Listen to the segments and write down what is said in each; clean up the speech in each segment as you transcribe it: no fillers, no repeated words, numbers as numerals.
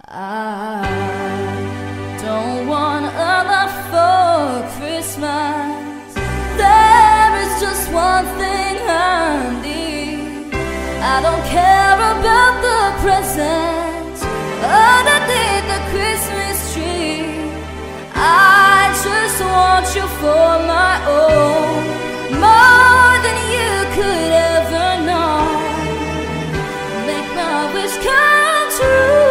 I don't want a lot for Christmas. There is just one thing I need. I don't care about the presents underneath the Christmas tree. I just want you for my own, more than you could ever know. Make my wish come true.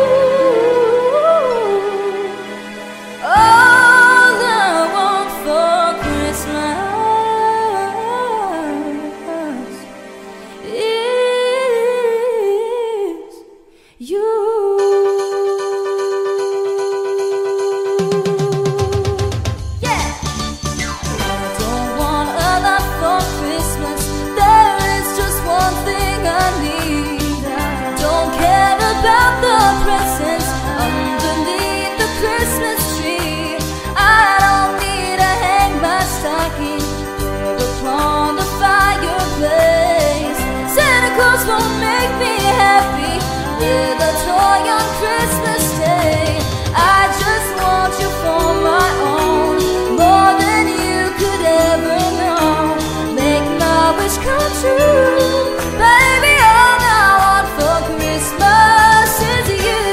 Won't make me happy with a toy on Christmas Day. I just want you for my own, more than you could ever know. Make my wish come true, baby. All I want for Christmas is you.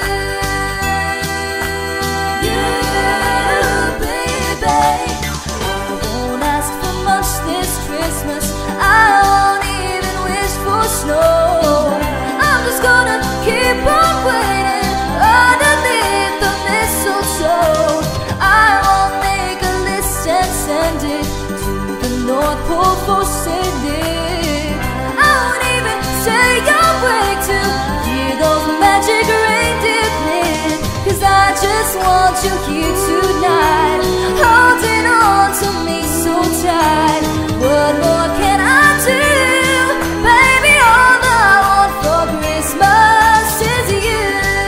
You, baby. I won't ask for much this Christmas. I won't even wish for snow. I'm just gonna keep on waiting underneath the mistletoe. I won't make a list and send it to the North Pole for St. Nick. I won't even say I'm way to hear those magic reindeer click. 'Cause I just want you here tonight, holding on to me so tight. What more can I do? Baby, all I want for Christmas is you.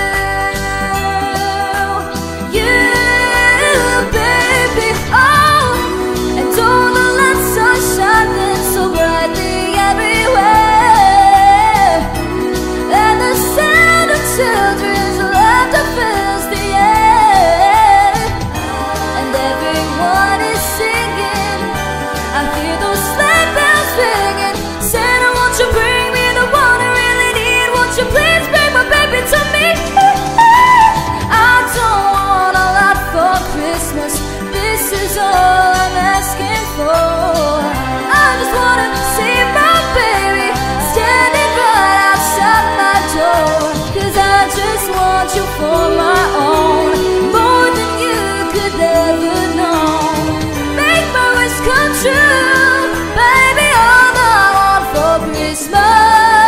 You, baby. Oh, and all the lights are shining so brightly everywhere, and the sound of children's laughter fills the air, and everyone is singing. I hear those sleigh bells ringing. Santa, won't you bring me the one I really need? Won't you please bring my baby to me? I don't want a lot for Christmas. This is all I'm asking for. I just wanna see my baby standing right outside my door. 'Cause I just want you for my own, more than you could ever know. Make my wish come true, baby. All I want for Christmas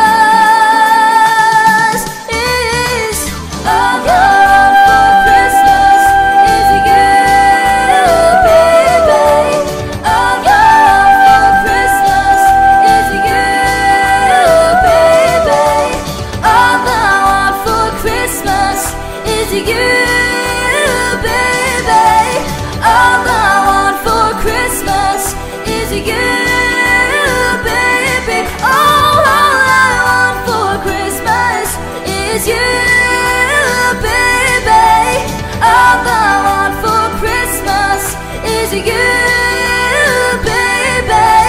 is all I want for Christmas is you, baby. All I want for Christmas is you, baby. All I want for Christmas is you, baby. All I want for Christmas is you, baby. Oh, all I want for Christmas is you, baby. All I want for Christmas is you, baby.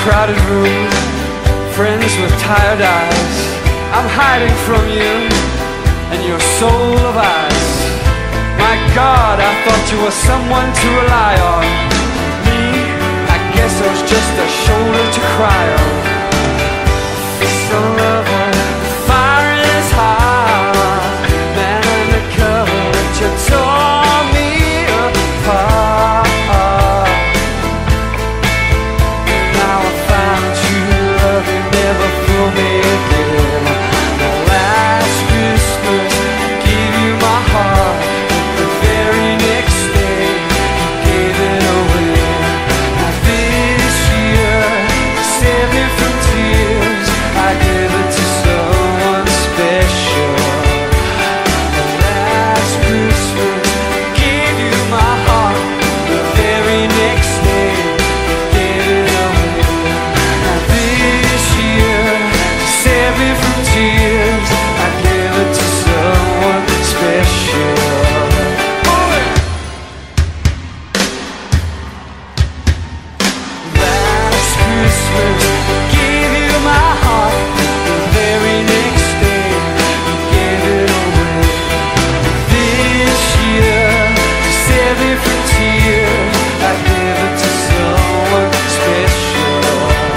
crowded room, friends with tired eyes. I'm hiding from you and your soul of ice. My God, I thought you were someone to rely on. Me, I guess I was just a shoulder to cry on. So lover, fire in his heart, man undercover, but you tore me apart. Now I found true love, you never fool me again. The last Christmas, I gave you my heart. The very next day, you gave it away. Now this year, to save me from tears, I give it to someone special. The last Christmas, I gave you my heart. The very next day, you gave it away. Now this year, to save me from tears, I give it to someone special. Last Christmas, I gave you my heart. The very next day, you gave it away. This year, to save me from tears, I give it to someone special.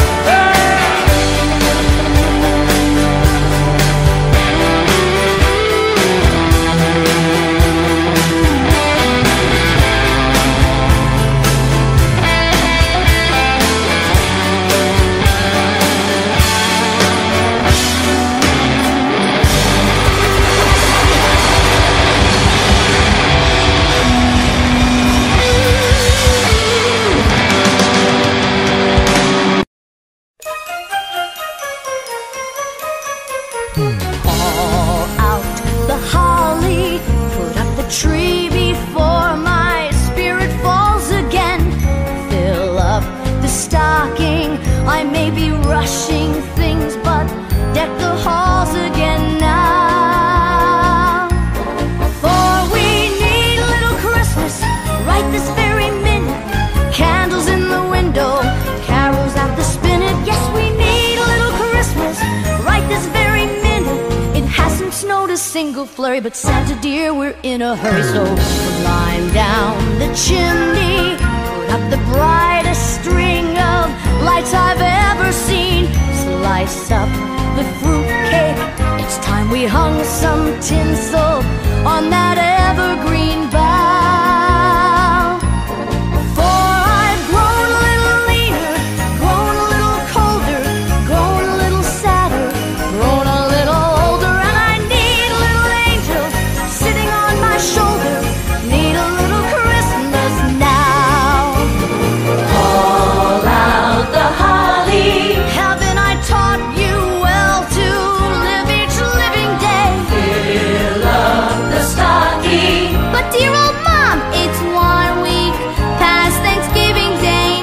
Haul out the holly, put up the tree before my spirit falls again. Fill up the stocking, I may be rushing things, but deck the halls again now. For we need a little Christmas right this very minute. Candles in the window, carols at the spinet. Yes, we need a little Christmas right this very minute. It hasn't snowed a single flurry, but Santa dear, we're in a hurry. So climb down the chimney, put up the brightest string of lights I've ever seen. Slice up the fruit cake, it's time we hung some tinsel on that evergreen bough. For I've grown a little leaner, grown a little colder, grown a little sadder, grown a little older, and I need a little angel sitting on my shoulder. Need a little Christmas now. Haul out the holly. Haven't I taught you well to live each living day? Fill up the stocking. But dear old mom, it's 1 week past Thanksgiving Day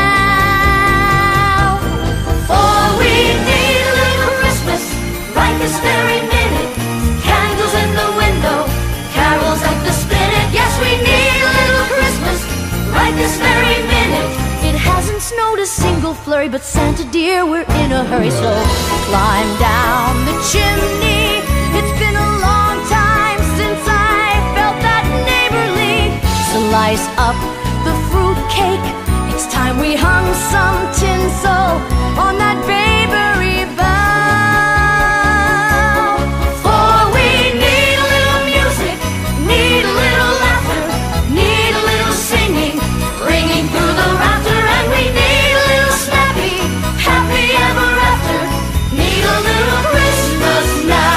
now. For we need a little Christmas right this very minute. Candles in the window, carols at the spinet. Yes, we need a little Christmas right this very minute. It hasn't snowed a single flurry, but Santa dear, we're in a hurry. So climb down the chimney. It's been a long time since I felt that neighborly. Slice up the fruit cake, it's time we hung some tinsel on that babery bough. For we need a little music, need a little laughter, need a little singing, ringing through the rafter, and we need a little snappy, happy ever after. Need a little Christmas now.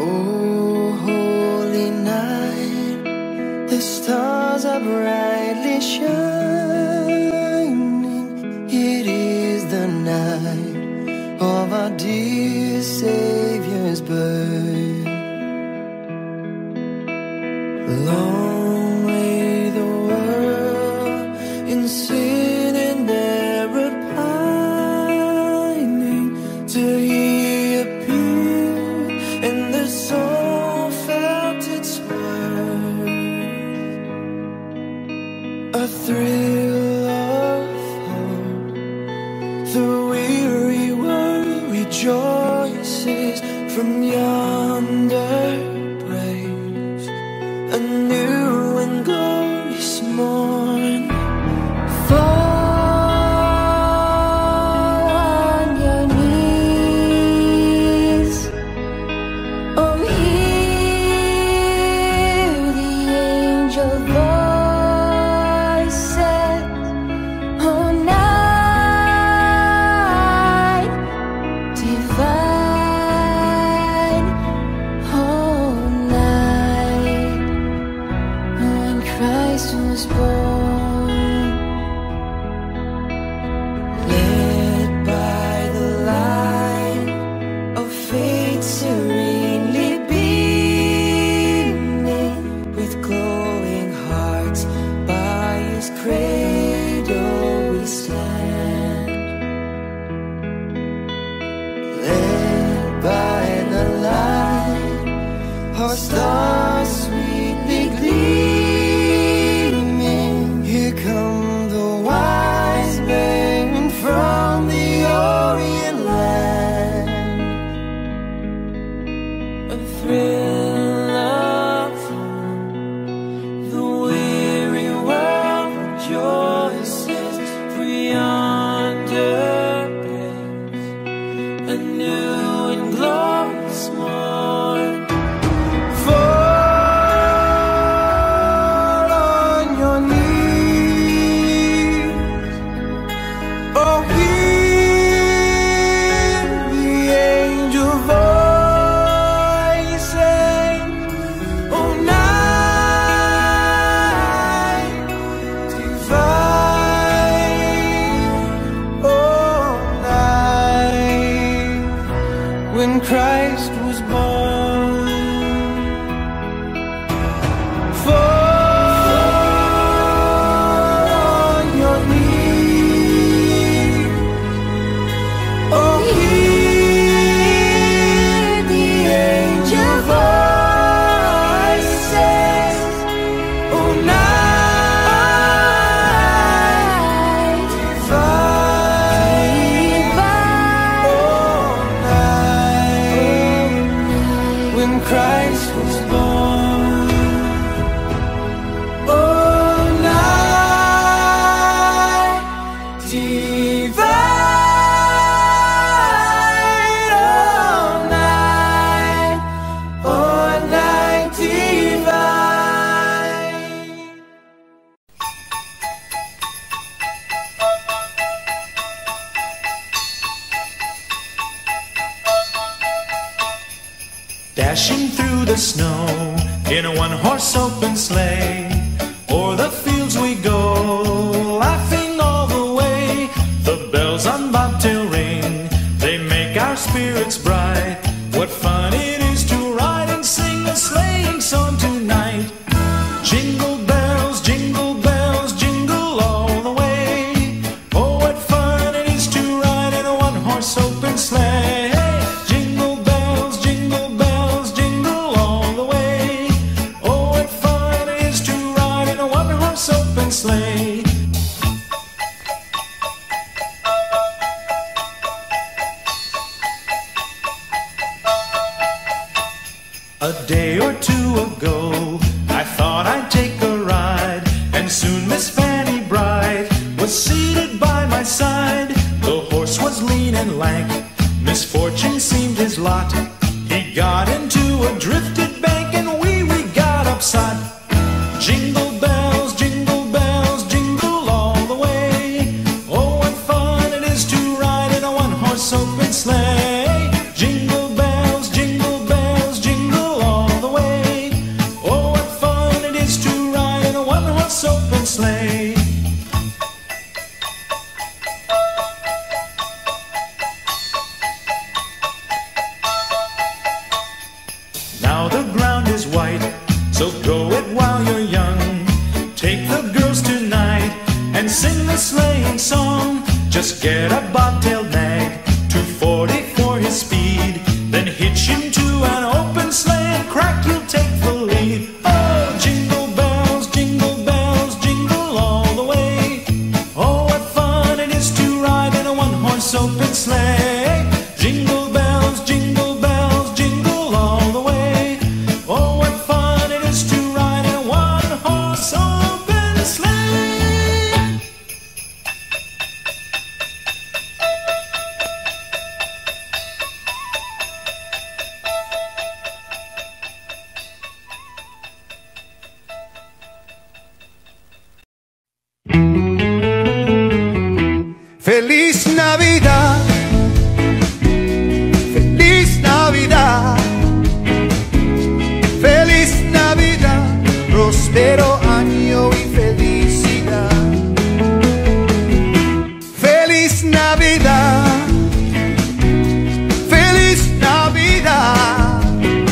Oh, holy night, the stars are brightly shining. It is the night of our dear Savior's birth. Long lay the world in sin and error pining, till He appeared and the soul felt its worth. A thrill of hope, the weary world rejoices from yonder breaks a new and glorious morn. Fall on your knees, oh, hear the angel voices, oh, night divine, oh, night when Christ was born. Led by the light of faith serenely beaming, with glowing hearts by His cradle we stand. Led by the light, our stars sweetly gleaming, here come the wise men from the Orient land. A thrill of hope, the weary world rejoices, for yonder breaks a new and glorious morn. Fall on your knees, oh, hear the angel voices, oh, night divine, oh, night when Christ was born. Fall on your knees, oh, hear the angel voices, oh, night divine, oh, night when Christ was born. Oh, night divine, oh, night divine. Dashing through the snow in a one-horse open sleigh, o'er the fields we go, laughing all the way. The bells on bobtail ring, they make our spirits bright. What fun it is to ride and sing a sleighing song tonight. Jingle bells, jingle all the way. Oh, what fun it is to ride in a one-horse open sleigh. Jingle bells, jingle all the way. Oh, what fun it is to ride in a one-horse open sleigh. A day or two ago, I thought I'd take a ride, and soon Miss Fanny Bright was seated by my side. The horse was lean and lank, misfortune seemed his lot. He got into a drifted bank, and we got upside. Jingle bells, jingle all the way. Oh, what fun it is to ride in a one-horse open sleigh. Jingle bells, jingle so go it while you're young. Take the girls tonight and sing the sleighing song. Just get a bobtail nag, 240 for his speed. Then hitch him to an open sleigh and crack, you'll take the lead. Oh, jingle bells, jingle all the way. Oh, what fun it is to ride in a one-horse open sleigh. Jingle bells, jingle all the way. Oh, what fun it is to ride in a one-horse open sleigh. Feliz Navidad, feliz Navidad, feliz Navidad, próspero año y felicidad. Feliz Navidad, feliz Navidad,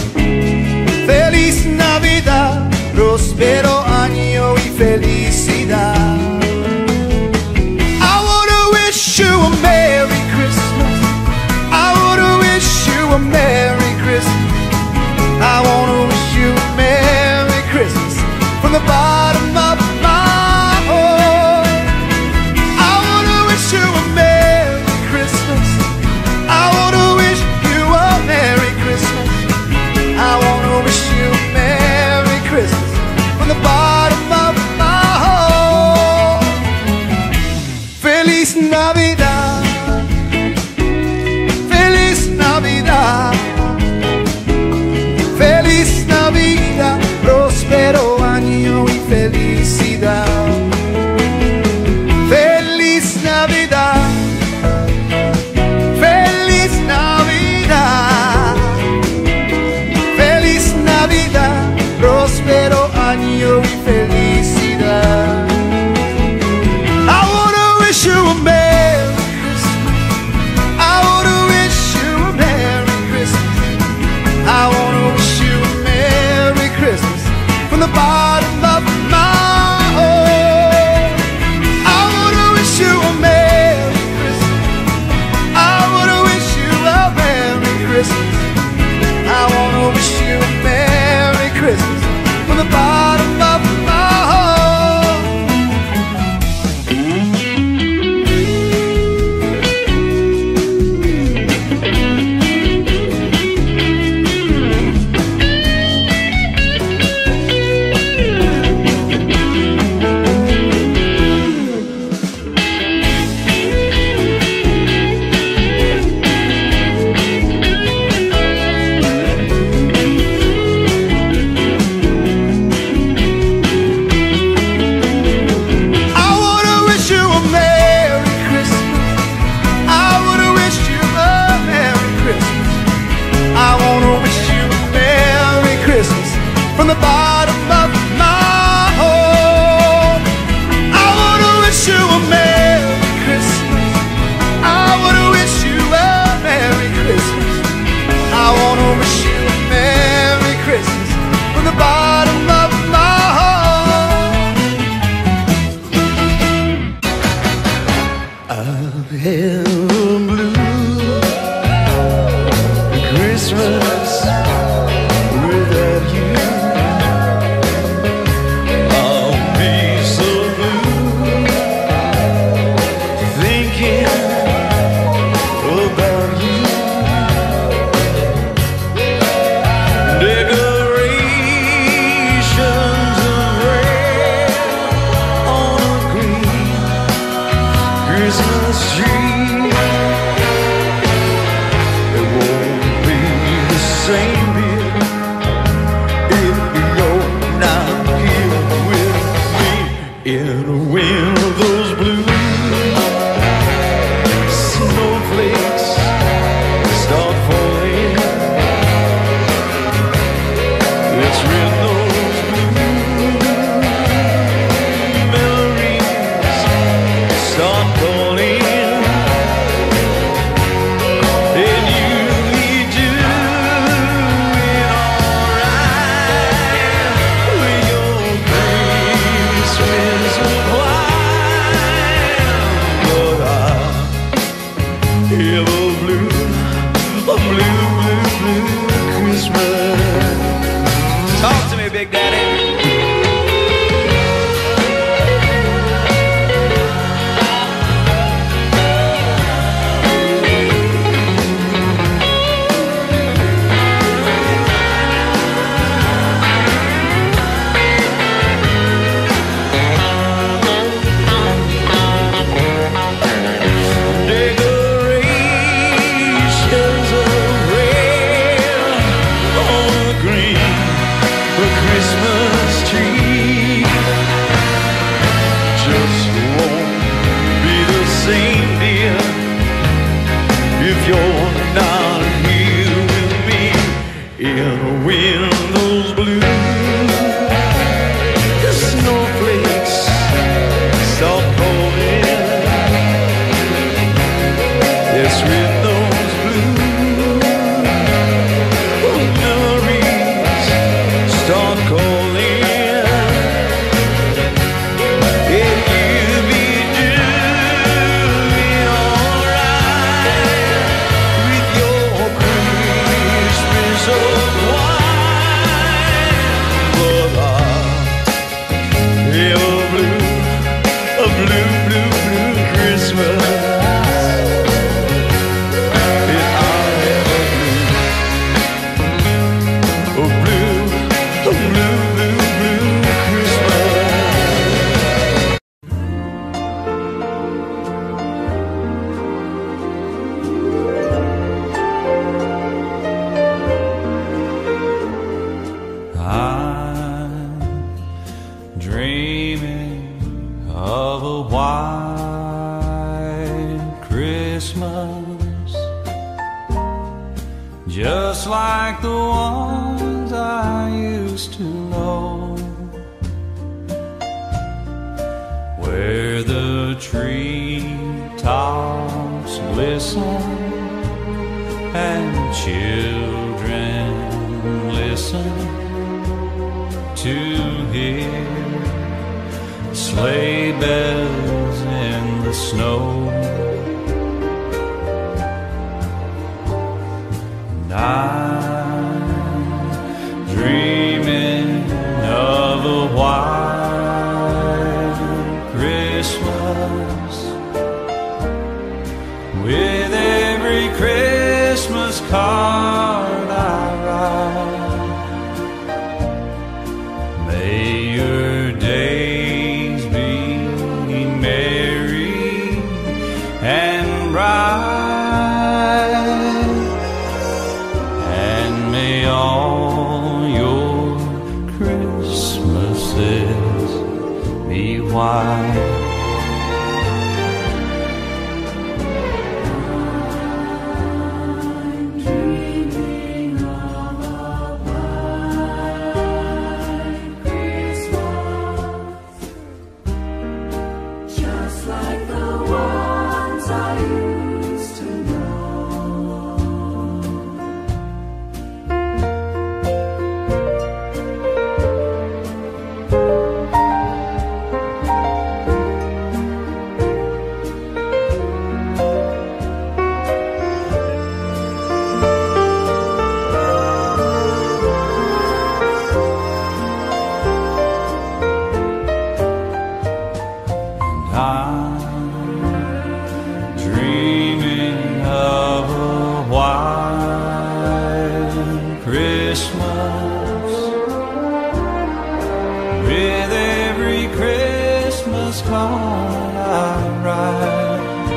feliz Navidad, próspero año y felicidad. You a Merry Christmas. I wanna wish you a Merry Christmas. I wanna wish you a Merry Christmas from the bottom of my heart. I wanna wish you a Merry Christmas. Have a blue, blue Christmas. Talk to me, Big Daddy. Just like the ones I used to know, where the treetops glisten and children listen to hear sleigh bells in the snow. I'm dreaming of a white Christmas, with every Christmas card I write. May your days be merry and bright, all your Christmases be white. I'm dreaming of a white Christmas, just like the ones I used to know. Dreaming of a white Christmas, with every Christmas card I write.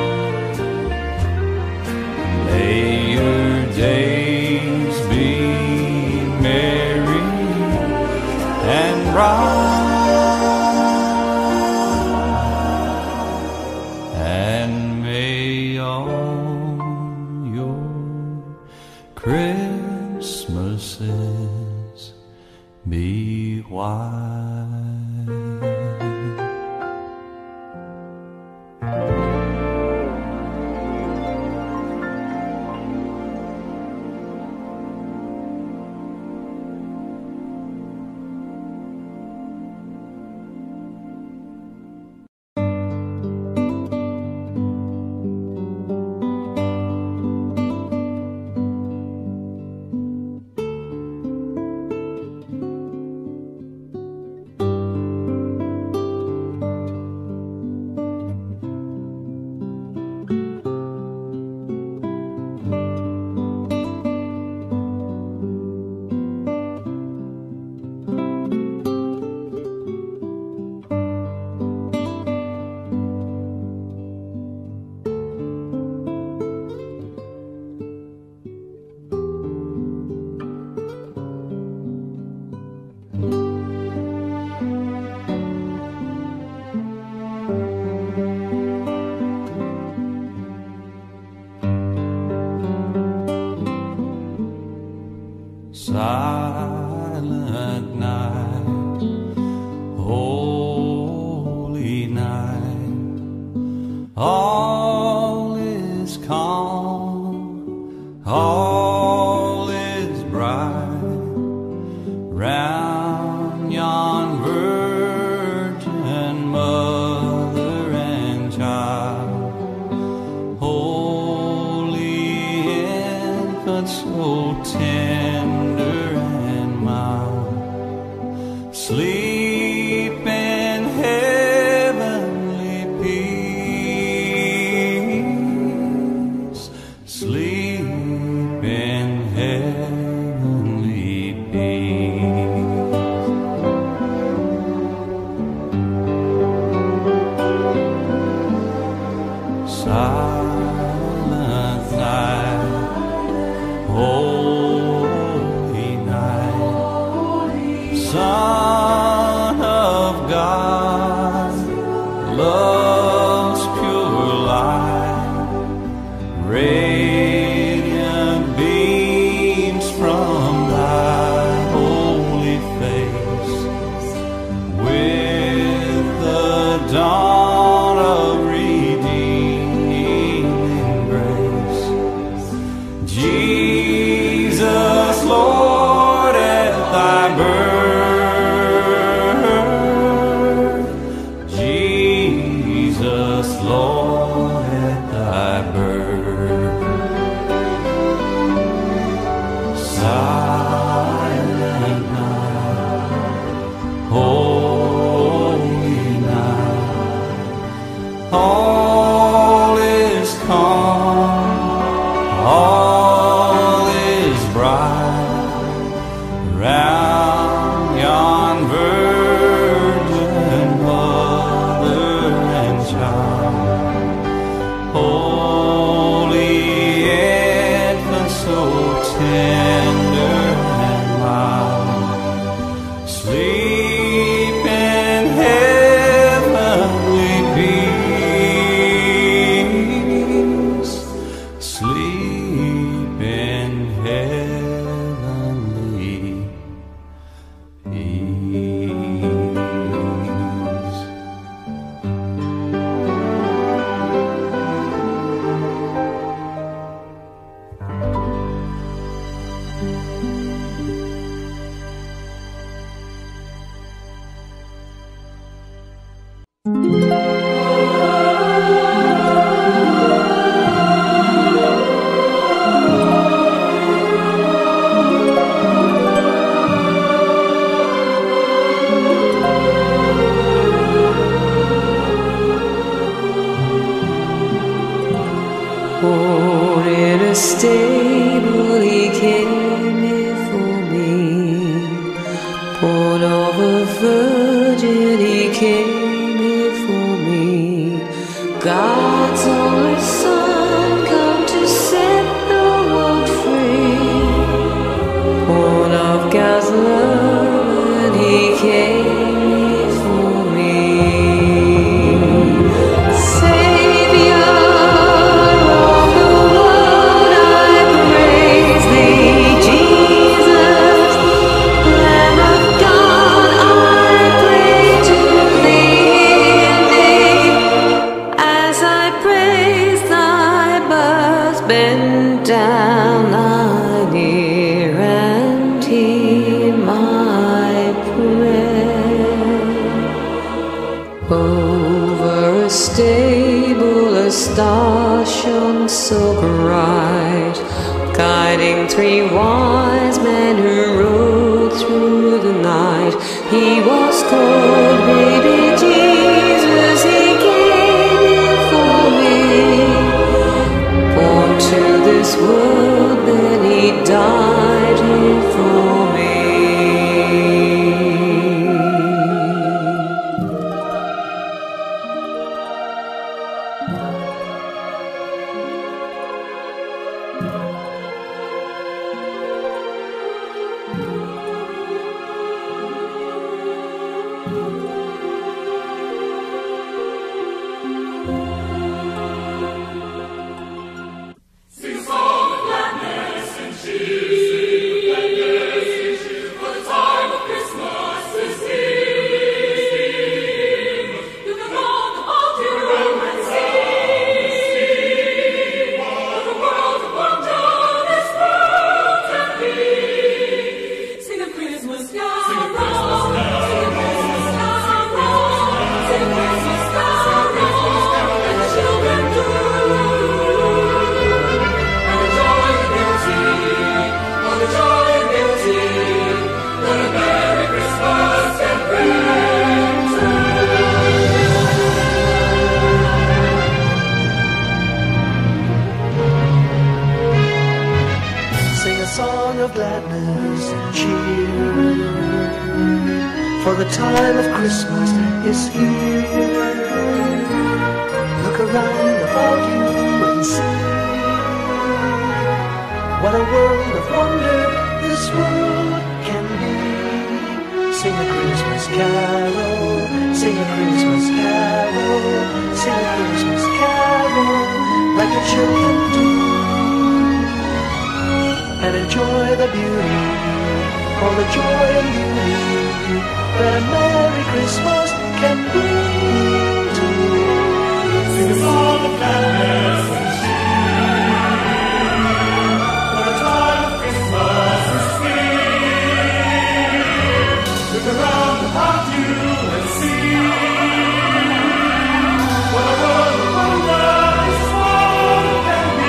May your days be merry and bright, Christmases be white. Silent night, holy night, all is calm, all is bright, round yon virgin mother and child, holy infant, so tender and mild, sleep in heavenly peace, sleep in heavenly peace. Silent night, holy night, Son of God, love's pure light, radiant beams from thy holy face, with the dawn of redeeming grace. Jesus, Lord, at thy birth, Jesus, Lord, at thy birth. Silent night, holy night, all is calm, all is bright, round yon virgin mother and child, holy infant, so tender and mild, sleep in heavenly peace, sleep in heavenly peace. Born in a stable, he came here for me. Born of a virgin, he came here for me. God's only Son, come to set the world free. Born of God's love, and he came here for me. Savior of the world, I praise thee. Jesus, Lamb of God, I pray to thee. As I praise thy birth, bend down thine ear and hear my prayer. Over a stable, a star shone so bright, guiding three wise men who rode through the night. He was called baby Jesus, he came here for me. Born to this world, then he died here for me. Sing a song of gladness and cheer. gladness and cheer. For the time of Christmas is here. Look around about you and see what a world of wonder this world can be. Sing a Christmas carol, sing a Christmas carol, sing a Christmas carol like the children do, and enjoy the beauty, all the joy and beauty that a Merry Christmas can bring to you. Sing a song of gladness and cheer, for the time of Christmas is here. Look around about you and see what a world of wonder this world can be.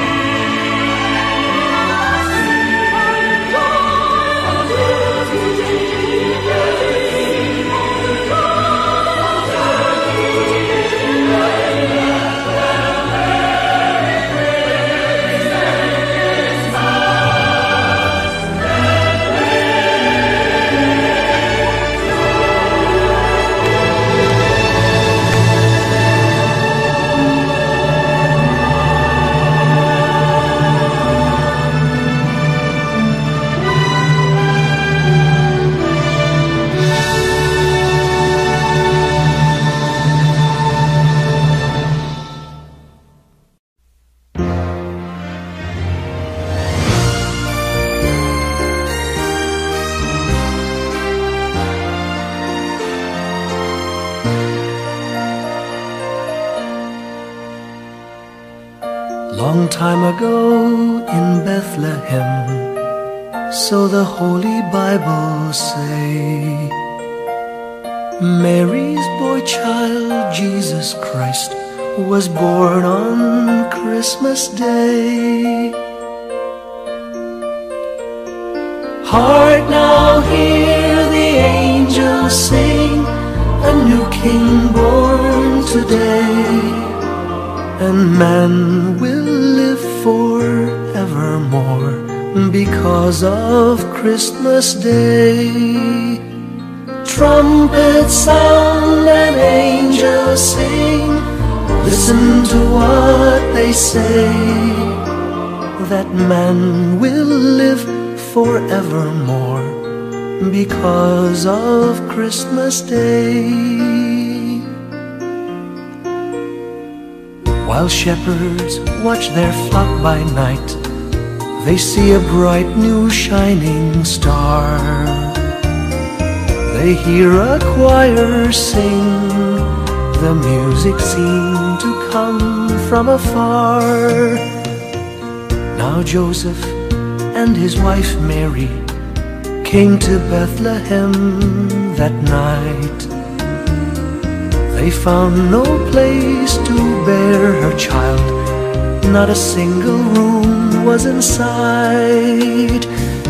Long time ago in Bethlehem, so the Holy Bible say, Mary's boy child, Jesus Christ, was born on Christmas Day. Hark now, hear the angels sing, a new King born today, and man will live forevermore because of Christmas Day. Trumpets sound and angels sing, listen to what they say, that man will live forevermore because of Christmas Day. While shepherds watch their flock by night, they see a bright new shining star. They hear a choir sing, the music seemed to come from afar. Now Joseph and his wife Mary came to Bethlehem that night. They found no place to bear her child, not a single room was in sight.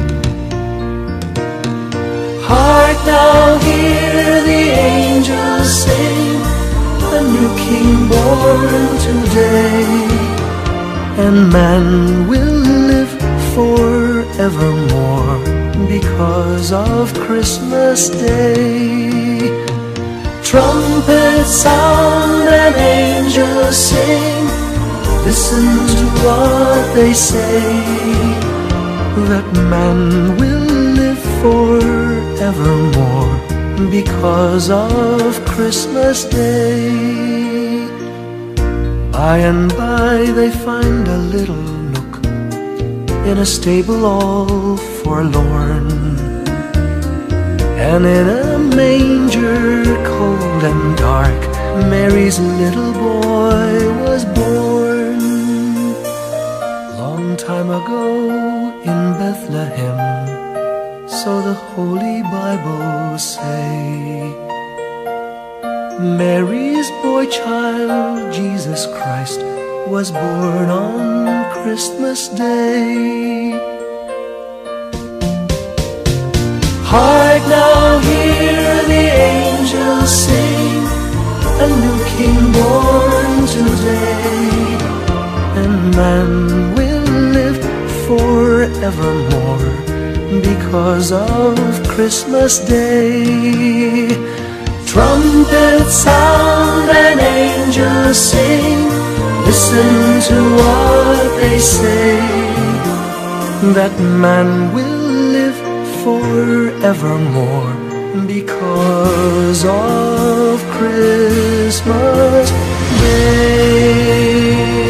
Hark now, hear the angels sing, a new King born today, and man will live forevermore because of Christmas Day. Trumpets sound and angels sing, listen to what they say, that man will live forevermore because of Christmas Day. By and by they find a little nook in a stable all forlorn, and in a manger cold and dark, Mary's little boy was born. Long time ago in Bethlehem, so the Holy Bible say, Mary's boy child, Jesus Christ, was born on Christmas Day. Hark now, hear the angels sing, a new King born today, and man will live forevermore because of Christmas Day. Trumpets sound and angels sing, listen to what they say, that man will live forevermore because of Christmas Day.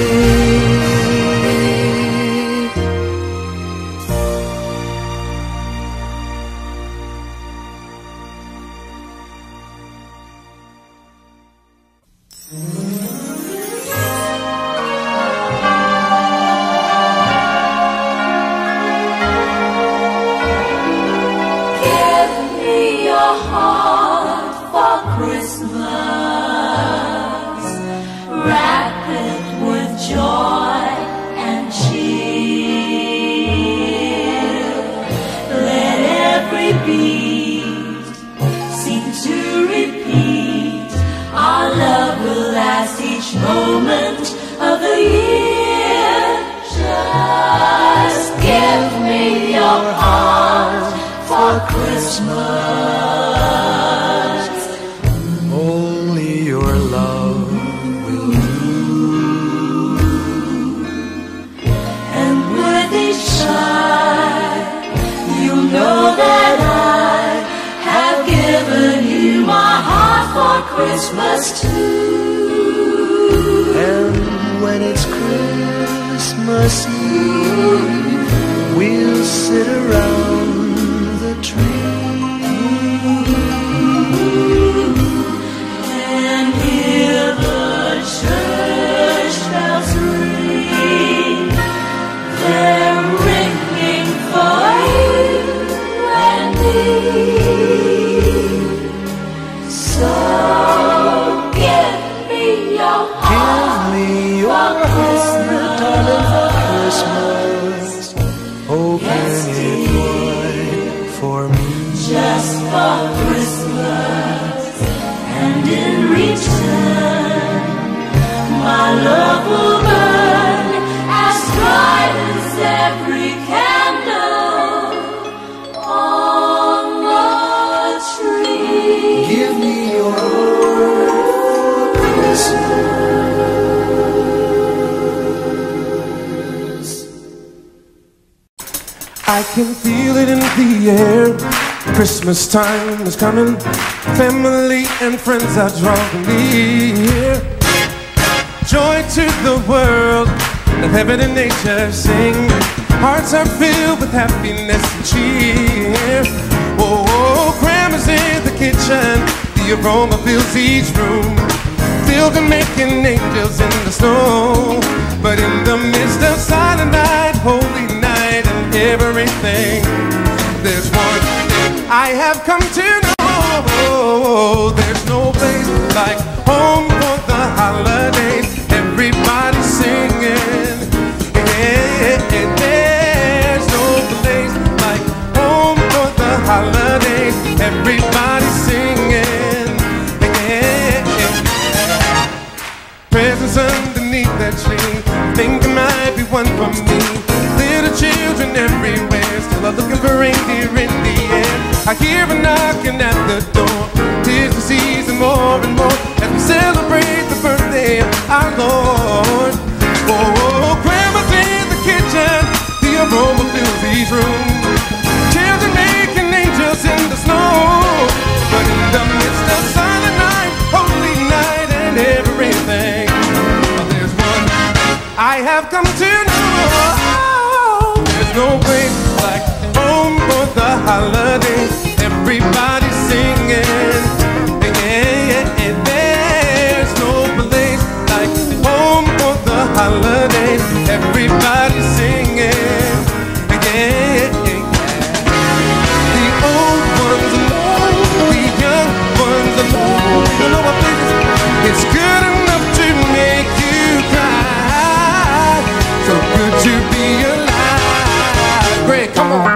Christmas too. And when it's Christmas Eve, we'll sit around the tree and hear the church bells ring. They're ringing for you and me. So give me your heart for Christmas. Open it wide for me. Just for Christmas. And in return, my love will burn as bright as every candle on the tree. Give me your heart for Christmas. I can feel it in the air. Christmas time is coming. Family and friends are drawing near. Joy to the world, let heaven and nature sing. Hearts are filled with happiness and cheer. Oh, grandma's in the kitchen, the aroma fills each room, filled and making angels in the snow. But in the midst of silent night, holy night, and everything, there's one thing I have come to know. There's no place like home for the holidays. Everybody's singing. Yeah, there's no place like home for the holidays. Everybody's singing. Yeah. Presents underneath that tree, think it might be one for me. Little children everywhere, still are looking for reindeer in the air. I hear a knocking at the door. 'Tis the season more and more as we celebrate the birthday of our Lord. Oh, grandma's in the kitchen, the aroma fills each room. Children making angels in the snow. But in the midst of silent night, holy night, and everything, there's one I have come to know. There's no place like home for the holidays. Everybody's singing. Yeah, there's no place like home for the holidays. Everybody's singing. Yeah. The old ones alone, the young ones alone. You know what this is? It's good enough to make you cry. So good to be alive. Great, come on.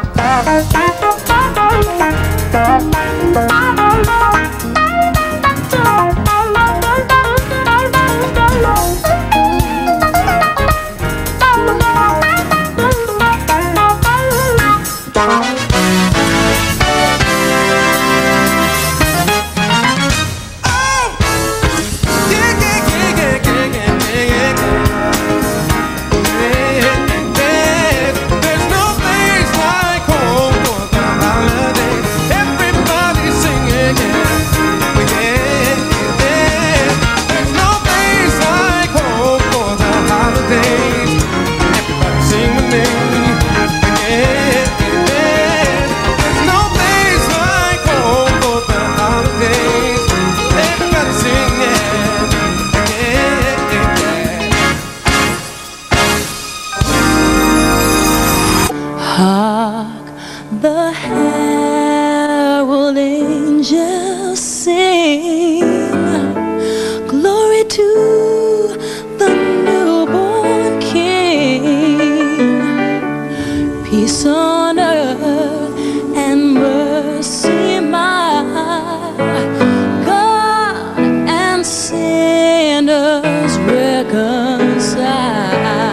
Hark the herald angels sing, glory to the newborn King. Peace on earth and mercy mild, God and sinners reconciled.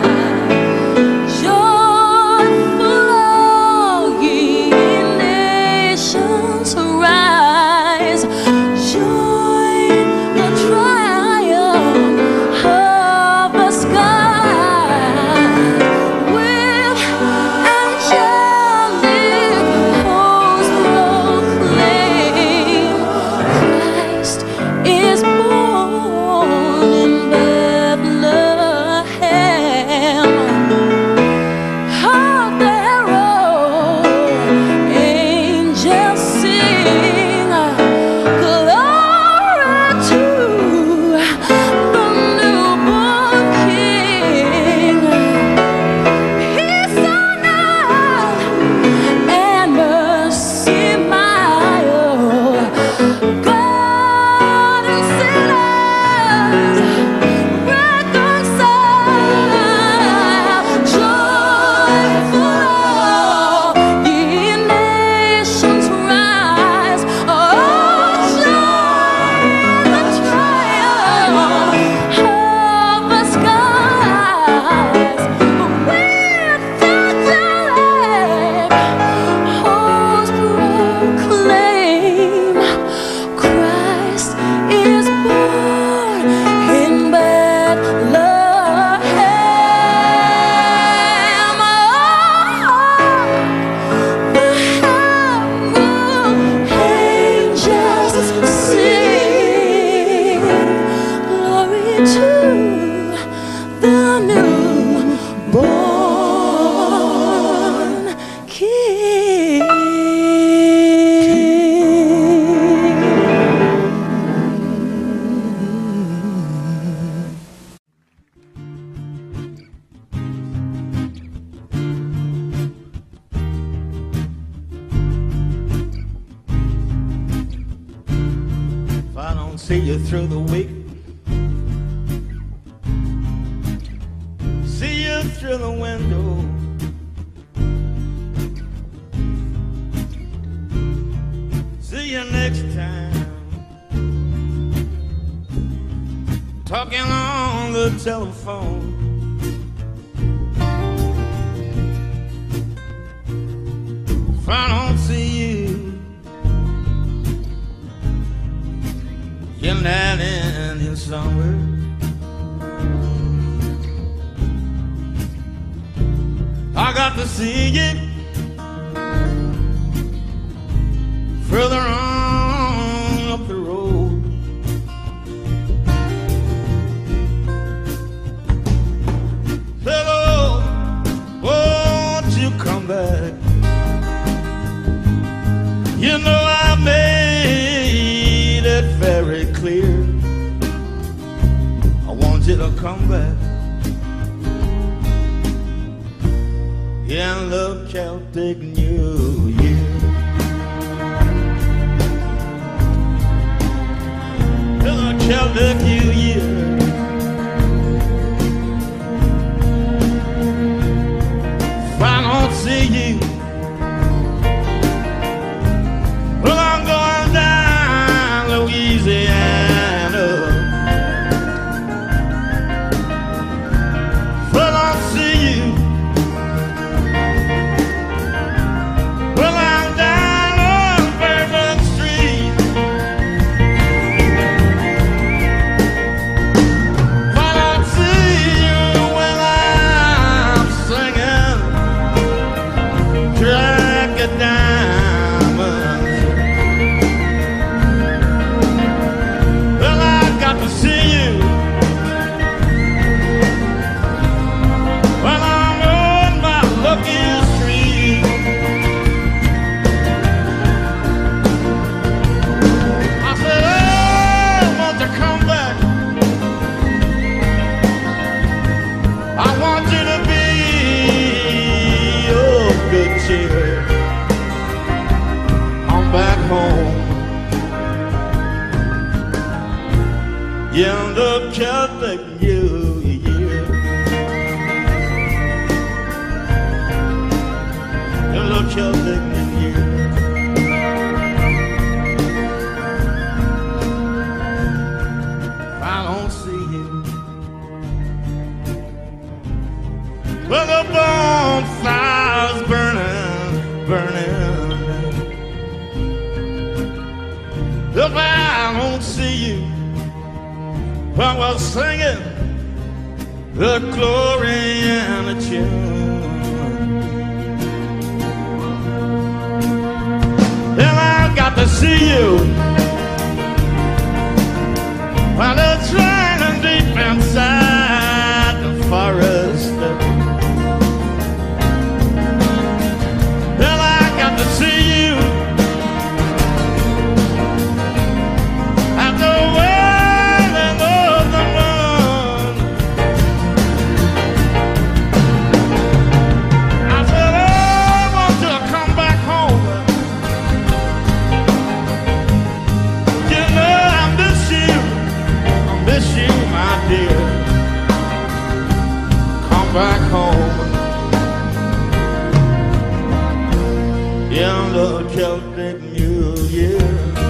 Joyful all ye nations arise, join the triumph of the sky. With angelic hosts proclaim, Christ is born in Bethlehem. Hark the herald angels sing, glory to the newborn King. Peace on earth and mercy mild, God and sinners reconciled. Joyful all ye nations rise, oh joy the triumph of the skies. With angelic hosts proclaim, Christ is born in Bethlehem. The herald angels sing, glory to the newborn King. If I don't see you through the week, see you through the window, see you next time, talking on the telephone. If I don't see you, you're not in here somewhere. I got to see you further on up the road. Hello, won't you come back? You know I made it very clear, I want you to come back. In the Celtic New Year, to the Celtic New Year. If I don't see you, well, I'm going down Louisiana. If I don't see you, well, I'm down on Bourbon Street. If I don't see you when I'm singing Track of Diamonds, well, I got to see you when I'm on my lucky street. I said, oh, won't you come back? I want you to be good Celtic New Year. If I don't see you, well, the bonfire's burning, burning. If I don't see you, well, we're singing the glory and the tune. And I got to see you while it's raining deep inside the forest. And I got to see you at the wailing of the moon. I said, I want you to come back home. You know I miss you, my dear. Come back home. In the Celtic New Year.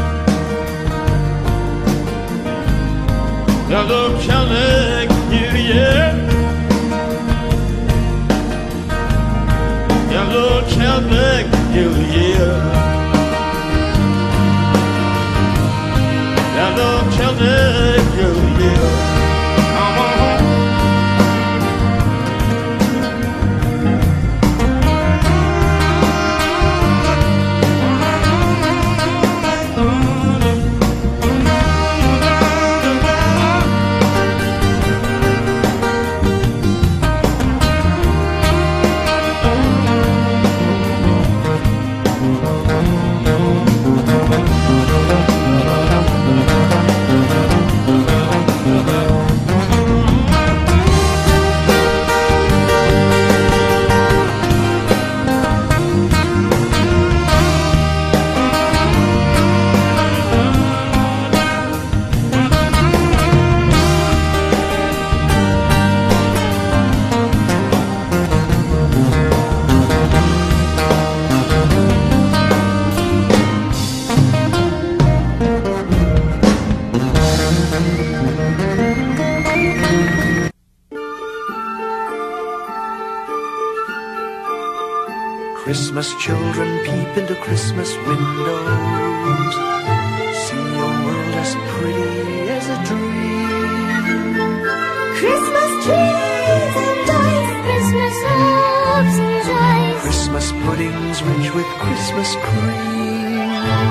In the Celtic New Year. In the Celtic New Year. In the Celtic New Year. Come on home. Christmas children peep into Christmas windows, see a world as pretty as a dream. Christmas trees and toys, Christmas hopes and joys, Christmas puddings rich with Christmas cream.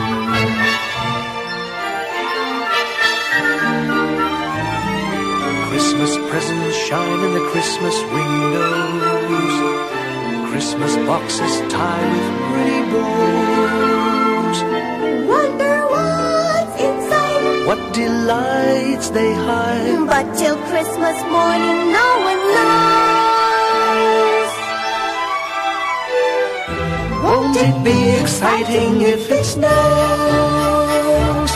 Christmas presents shine in the Christmas windows, Christmas boxes tied with pretty bows. wonder what's inside. What delights they hide. But till Christmas morning no one knows. Won't it be exciting if it snows?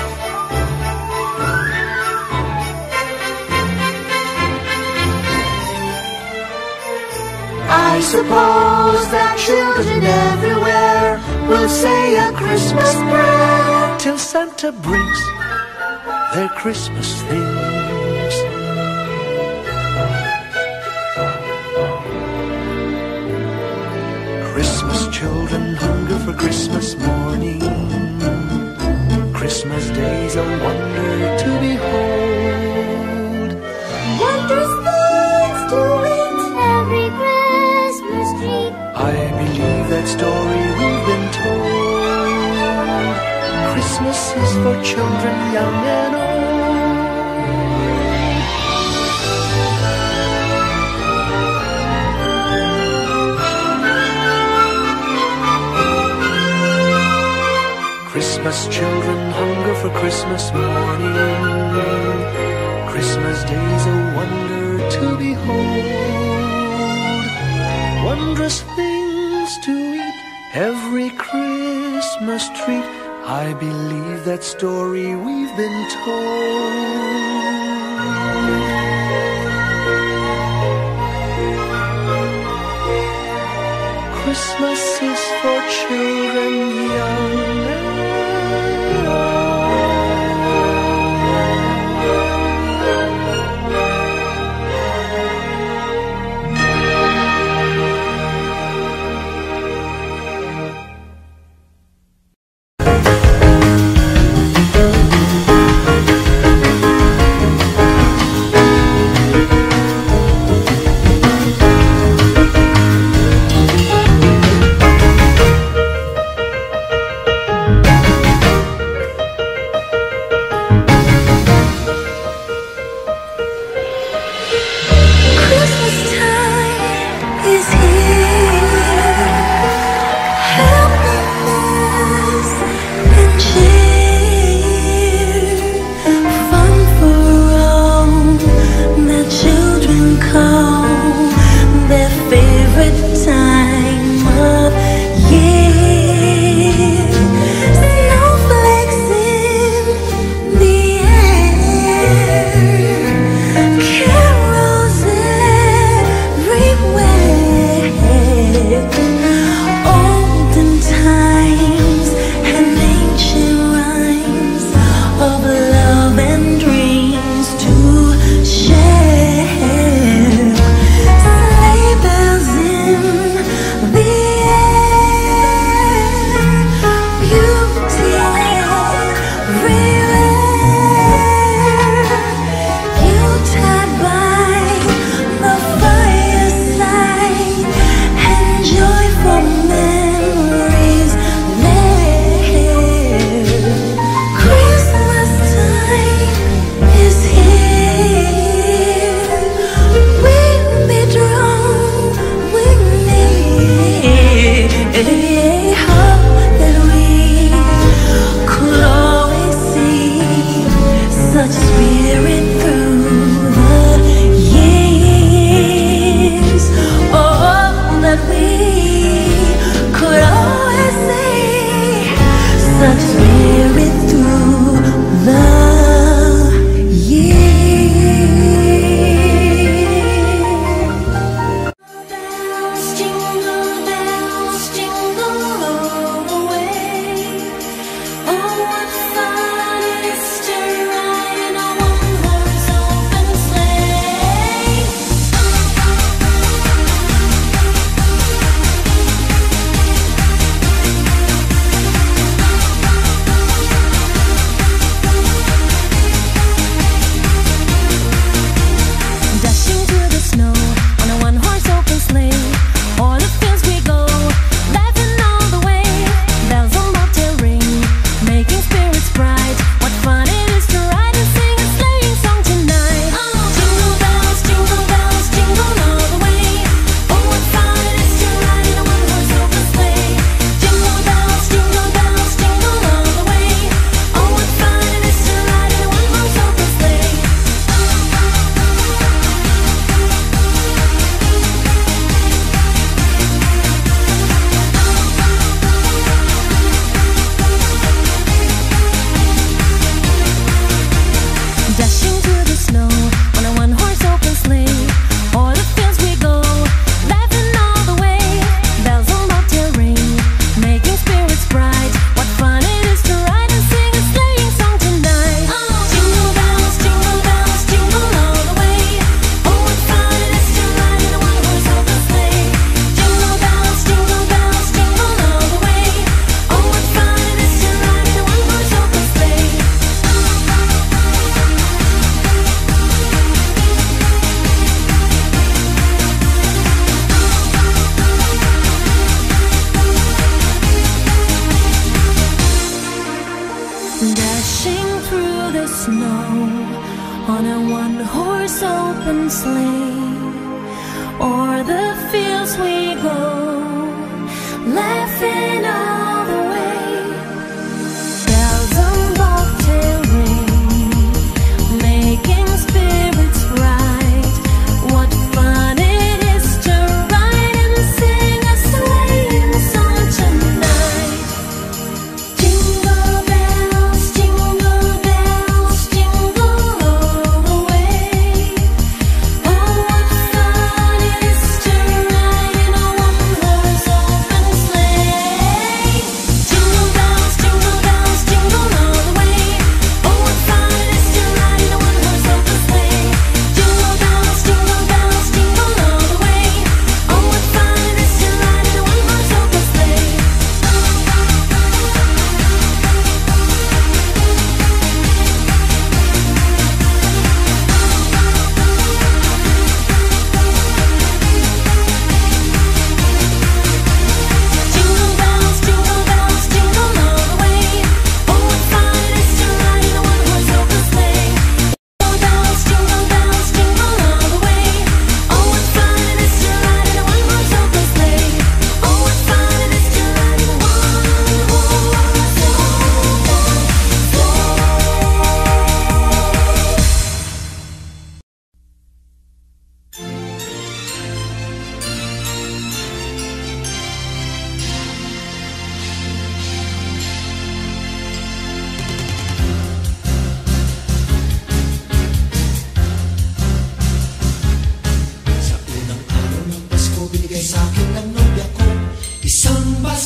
I suppose that children everywhere will say a Christmas prayer till Santa brings their Christmas things. Christmas children hunger for Christmas morning. Christmas day's a wonder to behold. Wondrous things to eat every Christmas tree. I believe that story we've been told. Christmas is for children young and old. Christmas children hunger for Christmas morning. Christmas day's a wonder to behold. Wondrous things to eat, every Christmas treat. I believe that story we've been told. Christmas is for children young and old.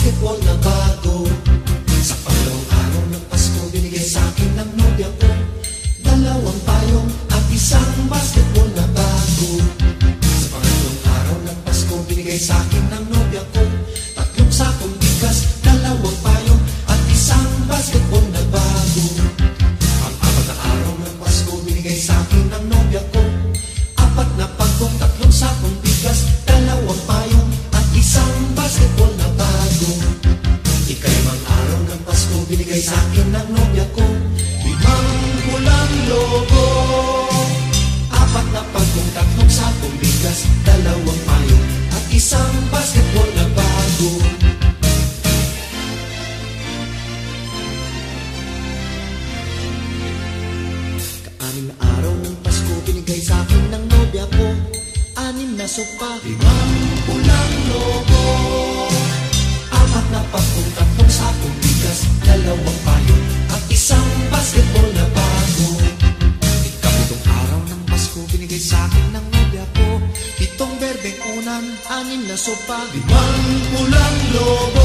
basketball na bago. Sa pangalawang araw ng Pasko, binigay sa akin ng nobya ko 2 payong at isang basketball na bago. Sa pangalawang araw ng Pasko, binigay sa akin ng nobya ko 3 sakong bigas, 2 payong at isang basketball na bago. Pang-apat na araw ng Pasko, binigay sa akin ng nobya ko 4 na pagkong, 3 sakong bigas, 2 payong at isang basketball na bago. Ika-5 araw ng Pasko, binigay sa akin ng nobya ko 5 pulang logo, 4 na pagkong, 3 sakong bigas, 2 payong at isang basketball na bago. Ka-6 na araw ng Pasko, binigay sa akin ng nobya ko 6 na sopa, 5 pulang logo, 4 na pagkong, 3 sakong bigas, 2 payong at isang basketball na bago. Ika-7 araw ng Pasko, binigay sa akin ng nobya ko 7 berdeng unan, 6 na sopa, 5 pulang logo,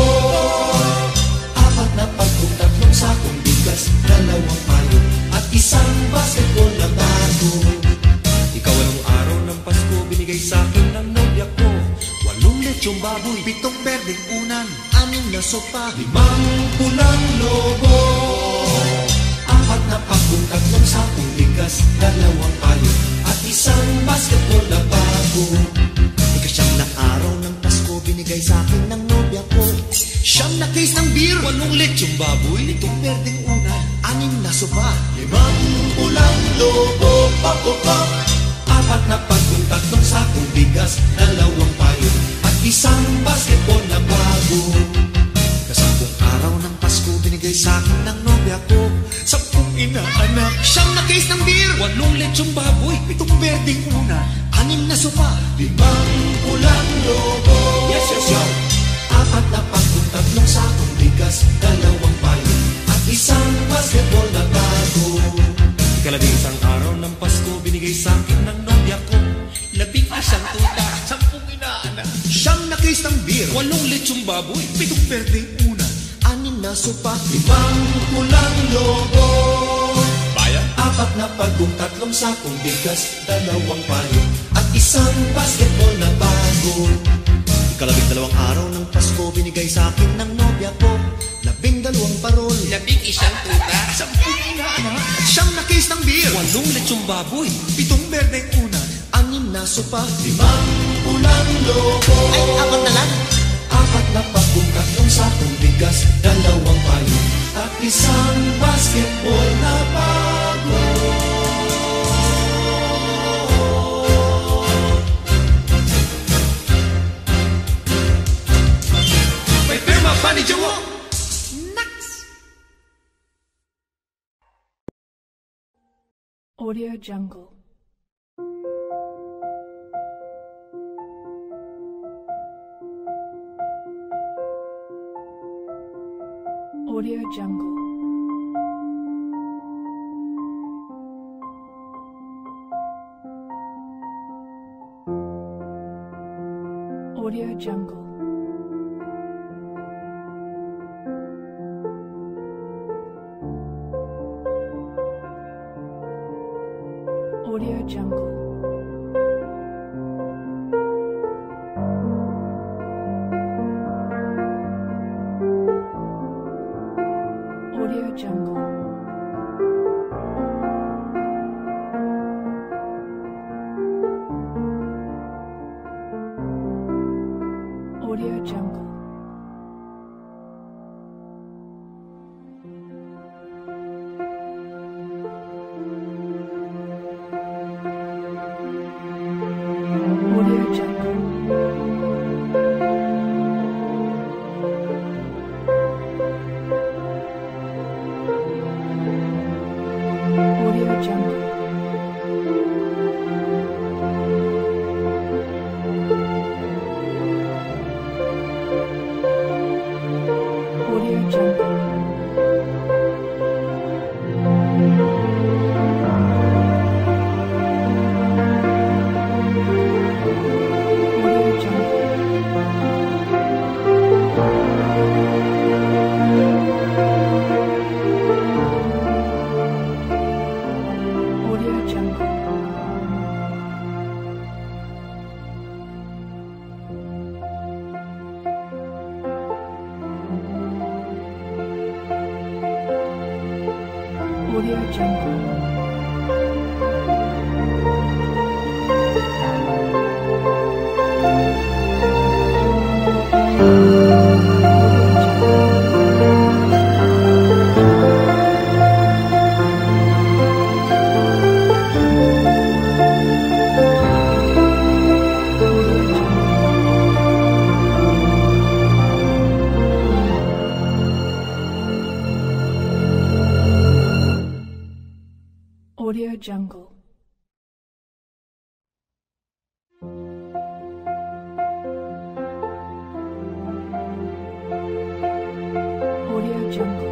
4 na pagkong, 3 sakong bigas, 2 payong at isang basketball na bago. Ika-8 araw ng Pasko, binigay sa akin ng nobya ko 8 lechong baboy, 7 berdeng unan, 6 na sopa, 5 pulang logo, 4 na pagkong, 3 sakong bigas, 2 payong at isang basketball na bago. Ika-9 na araw ng Pasko, binigay sa akin ng nobya ko 9 na case ng beer, 8 lechong baboy, 7 berdeng unan, 6 na sopa, 5 pulang logo, 4 na pagkong, 3 sakong bigas, 2 payong at isang basketball na bago. Ika-10 araw ng Pasko, binigay sa akin ng nobya ko 10 inaanak, 9 na case ng beer, 8 lechong baboy, 7 berdeng una, 6 na sopa, 5 pulang logo, yes, yes, yes. 4 na pagkong, 3 sakong bigas, 2 payong at isang basketball na bago. Ika-11 araw ng Pasko, binigay sa akin ng nobya ko 11 tuta, 10 inaanak, 9 na case ng beer, 8 lechong baboy, 7 berdeng una, 6 na sopa, 5 pulang logo, bayan, 4 na pagkong, 3 sakong bigas, 2 payong at isang basketball na bago. Ika-12 araw ng Pasko, binigay sa akin ng nobya ko 12 parol, 11 tuta, 10 inaanak, 9 na case ng beer, 8 lechong baboy, 7 berdeng una, 6 na sopa, 5 pulang logo, ay 4 na lang, 4 na pagkong, 3 sakong bigas, 2 payong at isang basketball na bago. May pirma pa ni Jowo. Audio Jungle. Audio Jungle. Audio Jungle. Audio Jungle. Audio Jungle. Audio Jungle. Audio Jungle. Audio Jungle. Audio Jungle.